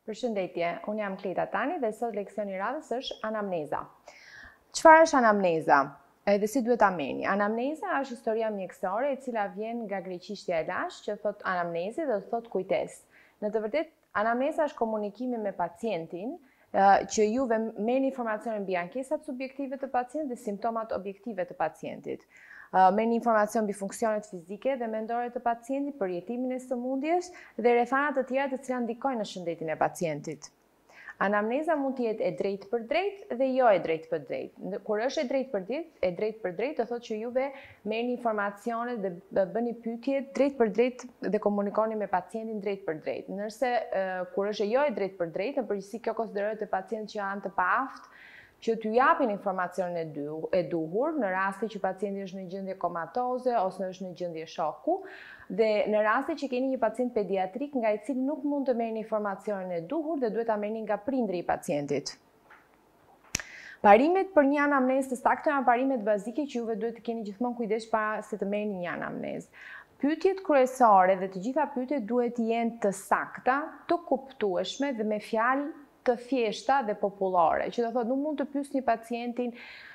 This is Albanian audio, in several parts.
Përshëndetje, unë jam Kleta Tani dhe sot leksioni i radhës është anamneza. Çfarë është anamneza? Edhe si duhet ta merrni? Anamneza është historia mjekësore e cila vjen nga greqishtja e lashtë që thot anamnezi dhe thot kujtes. Në të vërtetë, anamneza është komunikimi me pacientin, që juve merrni informacione mbi ankesat subjektive të pacientit dhe simptomat objektive të pacientit. Merrni informacion mbi funksionet fizike dhe mendore të pacientit, përjetimin e sëmundjes dhe rrethana të tjera të cilat ndikojnë në shëndetin e pacientit. Anamneza mund të jetë e drejtë për drejtë dhe jo e drejtë për drejtë. Kur është e drejtë për drejtë, do thotë që juve merrni informacione dhe bëni pyetje drejtë për drejtë dhe komunikoni me pacientin drejtë për drejtë. Ndërsa kur është jo e drejtë për drejtë, në përgjithësi kjo konsiderohet te pacientët që janë të paaftë, që t'ju japin informacionin e duhur në rasti që pacienti është në gjendje komatoze ose është në gjendje shoku dhe në rasti që keni një pacient pediatrik nga i cili nuk mund të merrni informacionin e duhur dhe duhet ta merrni nga prindri i pacientit. Parimet për një anamnezë të saktë janë parimet bazike që juve duhet të keni gjithmonë kujdes para se të merrni një anamnezë. Pyetjet kryesore dhe të gjitha pyetjet duhet të jenë të sakta, të kuptueshme dhe me fjalë të thjeshta dhe popullore, që do thotë nuk mund të pyesni pacientin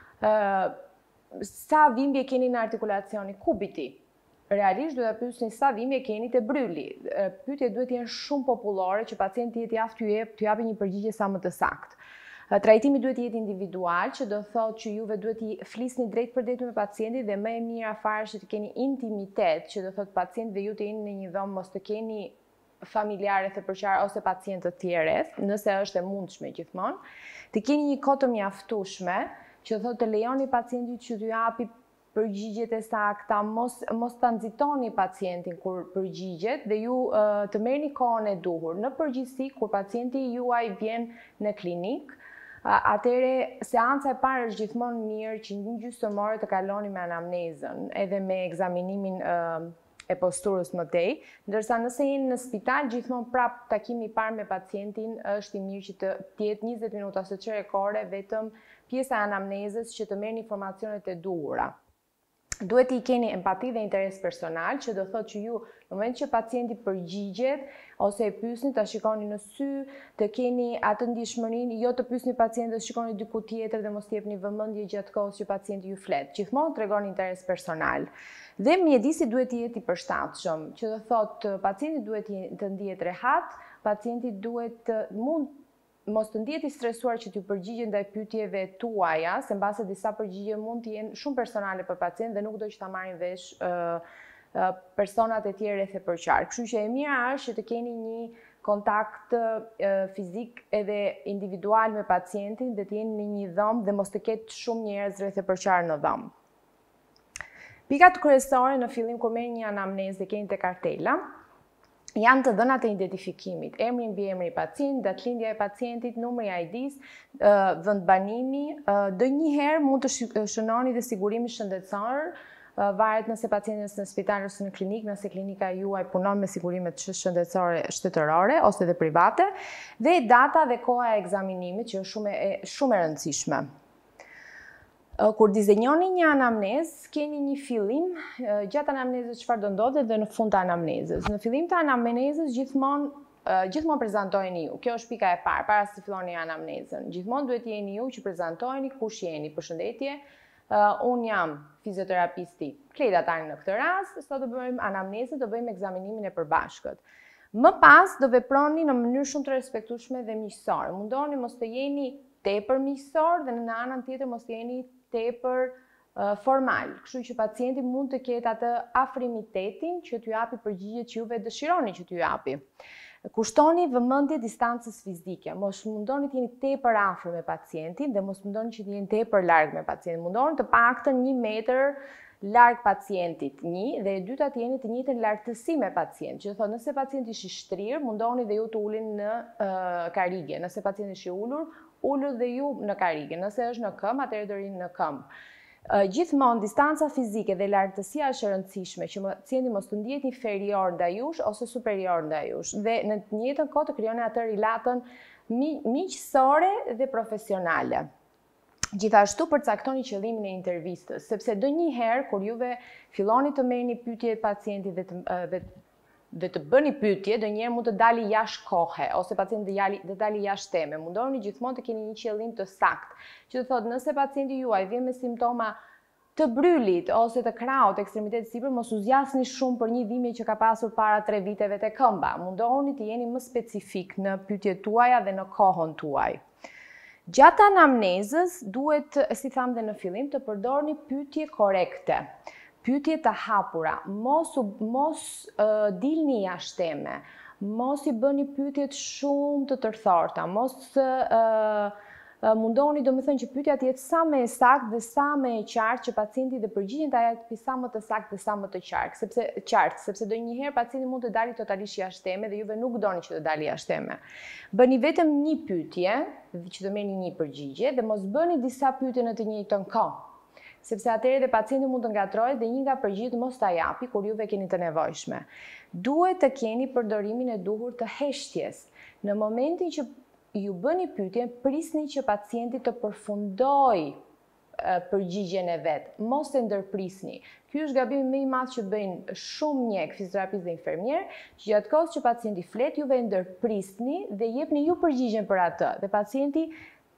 sa dhimbje keni në artikulacioni kubiti. Realisht duhet ta pyesni sa dhimbje keni te bryli. Pyetjet duhet të jenë shumë popullore që pacienti jetë i aftë t'ju japë një përgjigje sa më të saktë. Trajtimi duhet të jetë individual, që do thotë që juve duhet të flisni drejt për drejt me pacientin dhe më e mira fare është të keni intimitet, që do thotë pacienti dhe ju të jeni në një dhomë, mos të keni familjarë të përqarë ose pacientë të tjerë, nëse është e mundshme gjithmonë, të keni një kohë të mjaftueshme, që thotë të lejoni pacientit që t'ju japi përgjigjet e sakta, mos ta nxitoni pacientin kur përgjigjet dhe ju të merrni kohën e duhur. Në përgjithësi, kur pacienti juaj vjen në klinik, atëre seanca e parë është gjithmonë mirë që një gjysmë ore të kaloni me anamnezën, edhe me ekzaminimin e posturës më tej, ndërsa nëse jeni në spital, gjithmonë prap takimi i parë me pacientin është i mirë që të jetë 20 minuta ose çerekore vetëm pjesa e anamnezës që të merrni informacionet e duhura. Duhet i keni empati dhe interes personal, që do thotë që ju, në moment që pacienti përgjigjet ose e pyesni, ta shikoni në sy, të keni atë ndjeshmërinë, jo të pyesni pacientin, shikoni diku tjetër dhe mos jepni vëmendje gjatë kohës që pacienti ju flet. Gjithmonë tregoni interes personal. Dhe mjedisi duhet të jetë i përshtatshëm, që do thotë pacienti duhet të ndihet rehat, pacienti duhet mos të ndihet i stresuar që t'ju përgjigjen ndaj pyetjeve tuaja, se mbase disa përgjigje mund të jenë shumë personale për pacientin dhe nuk do që ta marrin vesh personat e tjerë rreth e përqarë. Kështu që e mira është që të keni një kontakt fizik edhe individual me pacientin dhe të jeni në një dhomë dhe mos të ketë shumë njerëz rreth e përqarë në dhomë. Pikat kryesore në fillim kur merrni një anamnezë dhe keni te kartela, janë të dhënat e identifikimit, emri mbi emri i pacientit, datëlindja e pacientit, numri i ID-s, vendbanimi, ndonjëherë mund të shënoni dhe sigurimi shëndetësor, varet nëse pacienti është në spital ose në klinikë, nëse klinika juaj punon me sigurimet shëndetësore shtetërore ose dhe private, dhe data dhe koha e ekzaminimit që është shumë e rëndësishme. Kur dizenjoni një anamnezë, keni një fillim, gjatë anamnezës çfarë do ndodhet dhe në fund të anamnezës. Në fillim të anamnezës gjithmonë prezantojeni ju. Kjo është pika e parë, para se filloni anamnezën. Gjithmonë duhet jeni ju që prezantojeni kush jeni. Përshëndetje, unë jam fizioterapisti Kleta Tani në këtë rast, sot do bëjmë anamnezën, do bëjmë ekzaminimin e përbashkët. Më pas do veproni në mënyrë shumë të respektueshme dhe miqësore. Mundoni mos të jeni tepër miqësor dhe në anën tjetër mos të jeni tepër formal, kështu që pacienti mund të ketë atë afrimitetin që t'ju japi përgjigjet që juve dëshironi që t'ju japi. Kushtoni vëmendje distancës fizike, mos mundoni të jeni tepër afër me pacientin dhe mos mundoni që të jeni tepër larg me pacientin. Mundoni të paktën 1 metër larg pacientit, dhe e dyta të jeni të njëjtën lartësi me pacient. Që do thotë nëse pacienti është i shtrirë, mundoni dhe ju të uleni në karige. Nëse pacienti është i ulur dhe ju në karige. Nëse është në këmbë, atëherë do rini në këmbë. Gjithmonë distanca fizike dhe lartësia është e rëndësishme, që pacienti mos të ndihet inferior ndaj jush ose superior ndaj jush. Dhe në të njëjtën kohë të krijoni atë rilatën miqësore dhe profesionale. Gjithashtu përcaktoni qëllimin e intervistës, sepse ndonjëherë kur juve filloni të merrni pyetje pacientit dhe dhe të bëni pyetje, ndonjëherë mund të dali jashtë kohe, ose pacienti të dali jashtë teme. Mundohuni gjithmonë të keni një qëllim të saktë, që të thotë nëse pacienti juaj vjen me simptoma të brylit ose të kraut, ekstremitetit sipër, mos u zgjasni shumë për një dhimbje që ka pasur para 3 viteve te këmba. Mundohuni të jeni më specifik në pyetjet tuaja dhe në kohën tuaj. Gjatë anamnezës duhet, si thamë në fillim, të përdorni pyetje korekte. Pyetje të hapura, mos dilni jashtë teme, mos i bëni pyetjet shumë të tërthorta, mos mundohuni domethënë që pyetja të jetë sa më e saktë dhe sa më e qartë që pacienti dhe përgjigjen ta japë sa më të saktë dhe sa më të qartë, sepse ndonjëherë pacienti mund të dalë totalisht jashtë teme dhe juve nuk doni që të dalë jashtë teme. Bëni vetëm një pyetje që të merrni një përgjigje dhe mos bëni disa pyetje në të njëjtën kohë. Sepse atëherë dhe pacienti mund të ngatrohet dhe një nga përgjigjet mos ta japi kur juve keni të nevojshme. Duhet të keni përdorimin e duhur të heshtjes. Në momentin që ju bëni pyetjen, prisni që pacienti të përfundojë përgjigjen e vet, mos e ndërprisni. Ky është gabimi më i madh që bëjnë shumë mjek, fizioterapistë dhe infermier, që gjatë kohës që pacienti flet, juve ndërprisni dhe jepni ju përgjigjen për atë. Dhe pacienti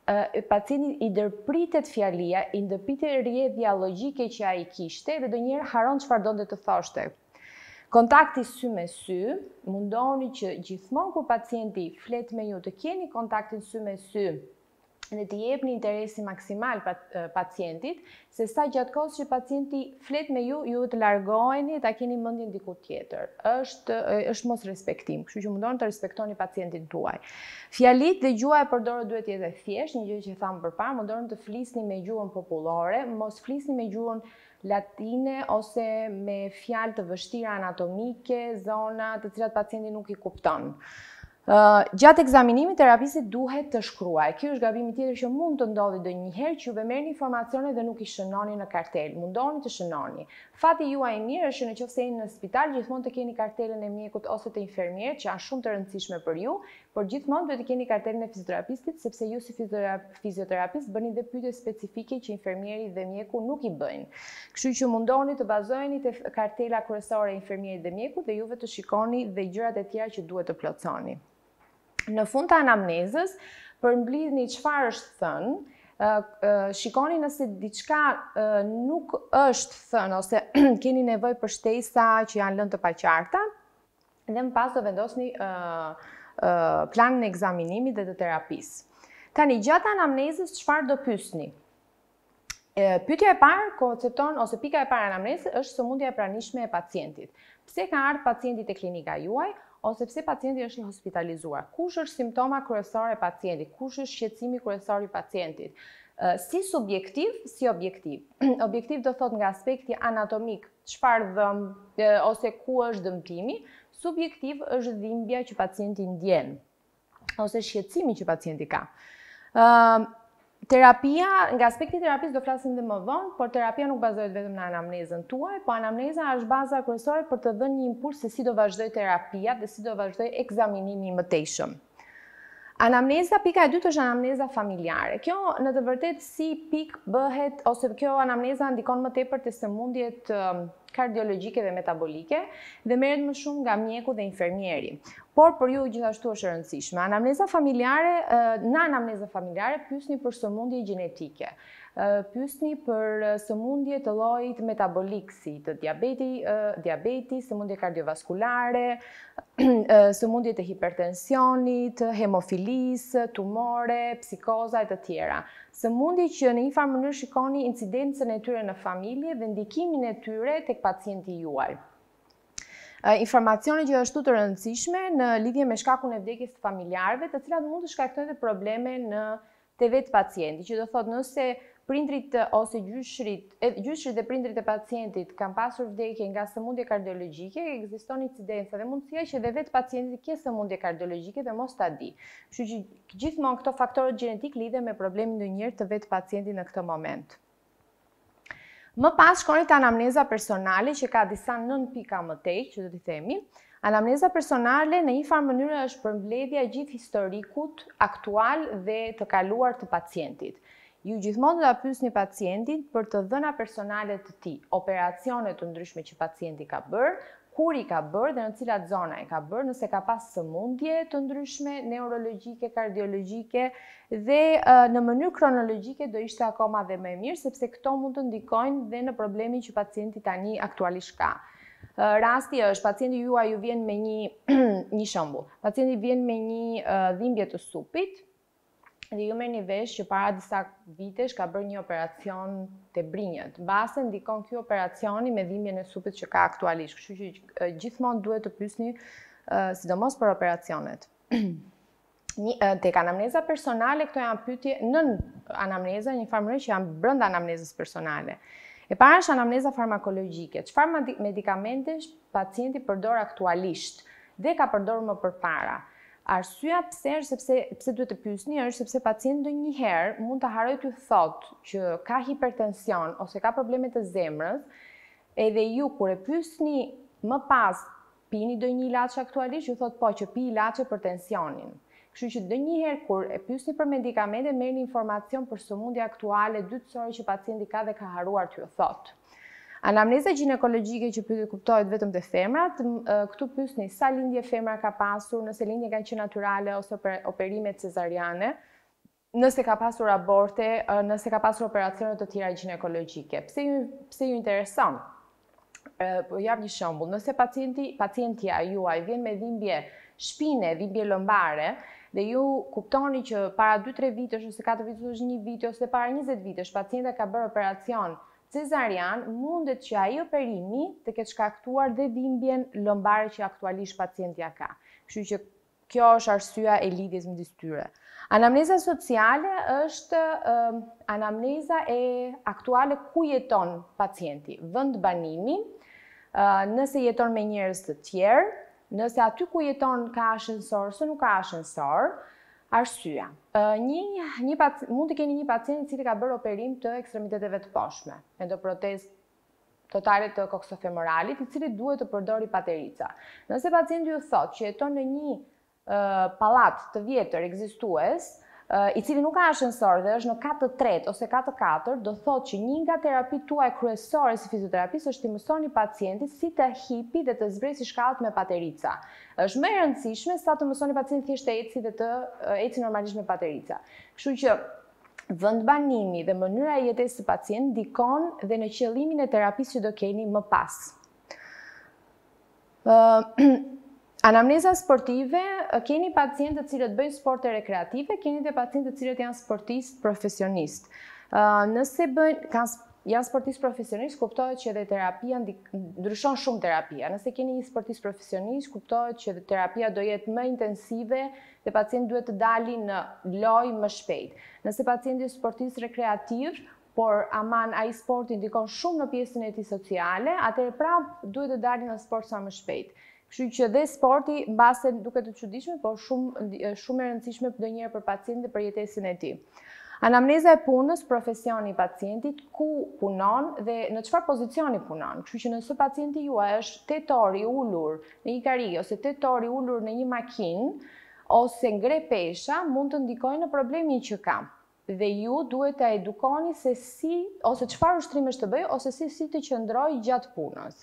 i ndërpritet fjalia, i ndërpritet rrjedhja logjike që ai kishte dhe ndonjëherë haron çfarë donte të thoshte. Kontakti sy me sy, mundohuni që gjithmonë kur pacienti flet me ju të keni kontaktin sy me sy dhe të jepni interesi maksimal pacientit, se sa gjatë kohës që pacienti flet me ju, ju të largoheni, ta keni mendjen diku tjetër. Është mos respektim, kështu që mundohuni të respektoni pacientin tuaj. Fjalit dhe gjuha e përdorur duhet të jetë e thjeshtë, një gjë që thamë përpara, mundohuni të flisni me gjuhën popullore, mos flisni me gjuhën latine ose me fjalë të vështira anatomike, zona të cilat pacienti nuk i kupton. Gjatë ekzaminimit terapistit duhet të shkruaj. Ky është gabimi tjetër që mund të ndodhi ndonjëherë që juve merrni informacione dhe nuk i shënoni në kartel. Mundohuni të shënoni. Fati juaj i mirë është që nëse jeni në spital gjithmonë të keni kartelën e mjekut ose të infermierit që janë shumë të rëndësishme për ju, por gjithmonë duhet të keni kartelën e fizioterapistit sepse ju si fizioterapist bëni dhe pyetje specifike që infermieri dhe mjeku nuk i bëjnë. Kështu që mundohuni të bazoheni te kartela kryesore e infermierit dhe mjekut dhe juve të shikoni dhe gjërat e tjera që duhet të plotësoni. Në fund të anamnezës, përmblidhni çfarë është thënë, shikoni nëse diçka nuk është thënë ose keni nevojë për shtesa që janë lënë të paqarta dhe më pas do vendosni planin e ekzaminimit dhe të terapisë. Tani gjatë anamnezës çfarë do pyesni? Pyetja e parë koncepton ose pika e parë e anamnezës është sëmundja e pranishme e pacientit. Pse ka ardhur pacienti te klinika juaj? Ose pse pacienti është i hospitalizuar. Kush është simptoma kryesore e pacientit? Kush është shqetësimi kryesor i pacientit? Si subjektiv, si objektiv. Objektiv do thot nga aspekti anatomik, çfarë dhëm ose ku është dëmtimi. Subjektiv është dhimbja që pacienti ndjen ose shqetësimi që pacienti ka. Terapia, nga aspekti i terapisë do flasim dhe më vonë, por terapia nuk bazohet vetëm në anamnezën tuaj, po anamneza është baza kryesore për të dhënë një impuls se si do vazhdoj terapia dhe si do vazhdoj ekzaminimi i mëtejshëm. Anamneza, pika e dytë është anamneza familjare. Kjo në të vërtetë si pikë bëhet, ose kjo anamneza ndikon më tepër te sëmundjet kardiologjike dhe metabolike dhe merret më shumë nga mjeku dhe infermieri. Por për ju gjithashtu është e rëndësishme. Në anamneza familjare pyesni për sëmundje gjenetike. Pyesni për sëmundje të llojit metabolik si të diabeti, sëmundje kardiovaskulare, sëmundje të hipertensionit, hemofilisë, tumore, psikoza e të tjera. Sëmundje që në një farë mënyrë shikoni incidencën e tyre në familje dhe ndikimin e tyre tek pacienti juaj. Informacione gjithashtu të rëndësishme në lidhje me shkakun e vdekjes të familjarëve, të cilat mund të shkaktojnë probleme te vetë pacienti, që do thotë nëse prindrit ose gjyshrit dhe prindrit e pacientit kanë pasur vdekje nga sëmundje kardiologjike, ekziston incidenca dhe mundësia që dhe vetë pacienti ke sëmundje kardiologjike dhe mos ta di. Kështu që gjithmonë këto faktorët gjenetik lidhen me problemin ndonjëherë të vetë pacientit në këtë moment. Më pas shkoni te anamneza personale që ka disa 9 pika më tej, që do t'i themi. Anamneza personale në një farë mënyrë është përmbledhja e gjithë historikut aktual dhe të kaluar të pacientit. Ju gjithmonë do ta pyesni pacientin për të dhëna personale të tij, operacione të ndryshme që pacienti ka bërë, kur i ka bërë dhe në cilat zona i ka bërë, nëse ka pas sëmundje të ndryshme, neurologjike, kardiologjike dhe në mënyrë kronologjike do ishte akoma dhe më e mirë, sepse këto mund të ndikojnë dhe në problemin që pacienti tani aktualisht ka. Rasti është, pacienti juaj ju vjen me një shembull. Pacienti vjen me një dhimbje të supit dhe ju merrni vesh që para disa vitesh ka bërë një operacion të brinjët. Mbase ndikon ky operacioni me dhimbjen e supit që ka aktualisht. Kështu që gjithmonë duhet të pyesni sidomos për operacionet. Tek anamneza personale, këto janë pyetje nën anamneza, një farë mënyrë që janë brenda anamnezës personale. E para është anamneza farmakologjike. Çfarë medikamentesh pacienti përdor aktualisht dhe ka përdorur më përpara? Arsyeja pse duhet të pyesni është sepse pacienti ndonjëherë mund të harrojë t'ju thotë që ka hipertension ose ka probleme të zemrës, edhe ju kur e pyesni më pas pini ndonjë ilaç aktualisht, ju thotë po që pi ilaçe për tensionin. Kështu që ndonjëherë kur e pyesni për medikamente, merrni informacion për sëmundje aktuale dytësore që pacienti ka dhe ka harruar t'ju thotë. Anamneza ginekologjike që kuptohet vetëm te femrat, këtu pyesni sa lindje femra ka pasur, nëse lindje kanë qenë natyrale ose operime cezariane, nëse ka pasur aborte, nëse ka pasur operacione të tjera ginekologjike. Pse ju intereson? Po jap një shembull, nëse pacientja juaj vjen me dhimbje shpine, dhimbje lombare, dhe ju kuptoni që para 2-3 vitesh ose 4 vitesh ose 1 vit ose para 20 vitesh pacienta ka bërë operacion cezarian, mundet që ai operimi të ketë shkaktuar dhe dhimbjen lombare që aktualisht pacientja ka. Kështu që kjo është arsyeja e lidhjes midis tyre. Anamneza sociale është anamneza e aktuale ku jeton pacienti, vend banimi, nëse jeton me njerëz të tjerë, nëse aty ku jeton ka ashensor ose nuk ka ashensor. Arsyeja. Mund të keni një pacient i cili ka bërë operim të ekstremiteteve të poshtme, endoprotezë totale të koksofemoralit, i cili duhet të përdori paterica. Nëse pacienti ju thotë që jeton në një pallat të vjetër ekzistues, i cili nuk ka ashensor dhe është në katë të tretë ose katë të katërt, do thotë që një nga terapitë tuaj kryesore si fizioterapistë është të mësoni pacientit si të hipi dhe të zbresi shkallët me paterica. Është më e rëndësishme sa të mësoni pacientin thjesht të eci dhe të eci normalisht me paterica. Kështu që vendbanimi dhe mënyra e jetesës së pacientit ndikon dhe në qëllimin e terapisë që do keni më pas. Anamneza sportive, keni pacientë të cilët bëjnë sporte rekreative, keni dhe pacientë të cilët janë sportistë profesionistë. Nëse janë sportistë profesionistë, kuptohet që edhe terapia ndryshon shumë terapia. Nëse keni një sportist profesionist, kuptohet që terapia do jetë më intensive dhe pacienti duhet të dalin në lojë më shpejt. Nëse pacienti është sportist rekreativ, por aman ai sporti ndikon shumë në pjesën e tij sociale, atëherë prapë duhet të dalin në sport sa më shpejt. Kështu që dhe sporti mbase duket të çuditshme, por shumë e rëndësishme ndonjëherë për pacientin dhe për jetesën e tij. Anamneza e punës, profesioni i pacientit, ku punon dhe në çfarë pozicioni punon. Kështu që nëse pacienti juaj është tetor i ulur në një karrige ose tetor i ulur në një makinë ose ngre pesha, mund të ndikojë në problemin që ka. Dhe ju duhet të edukoni se si ose çfarë ushtrimesh të bëj ose si të qëndroj gjatë punës.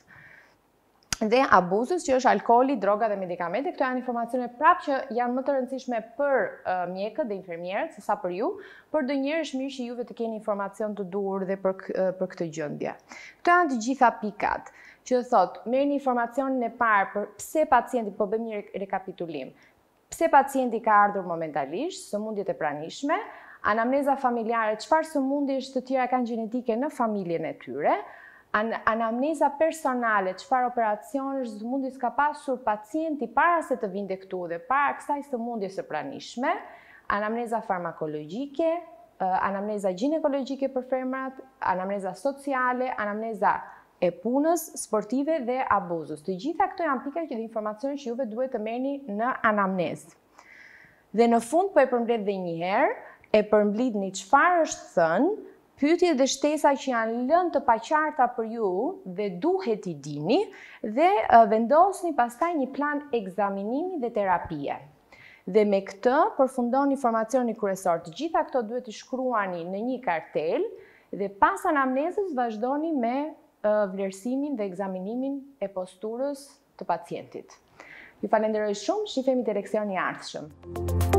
Dhe abuzës që është alkooli, droga dhe medikamente, këto janë informacione prapë që janë më të rëndësishme për mjekët dhe infermierët, se sa për ju, por ndonjëherë është mirë që juve të keni informacion të duhur dhe për këtë gjendje. Këto janë të gjitha pikat që thotë, merrni informacionin e parë për pse pacienti, po bëjmë një rekapitulim. Pse pacienti ka ardhur momentalisht, sëmundjet e pranishme, anamneza familjare, çfarë sëmundjesh të tjera kanë gjenetike në familjen e tyre, anamneza personale, çfarë operacionesh sëmundjes ka pasur pacienti para se të vinte këtu dhe para kësaj sëmundje së pranishme, anamneza farmakologjike, anamneza ginekologjike për femrat, anamneza sociale, anamneza e punës, sportive dhe abuzës. Të gjitha këto janë pika dhe informacione që juve duhet të merrni në anamnezë. Dhe në fund po e përmbledh edhe një herë, e përmblidhni çfarë është thënë, pyetje dhe shtesa që janë lënë të paqarta për ju dhe duhet i dini dhe vendosni pastaj një plan ekzaminimi dhe terapie. Dhe me këtë përfundoni informacionin kryesor. Të gjitha këto duhet të shkruani në një kartel dhe pas anamnezës vazhdoni me vlerësimin dhe ekzaminimin e posturës të pacientit. Ju falenderoj shumë, shifemi te leksioni i ardhshëm.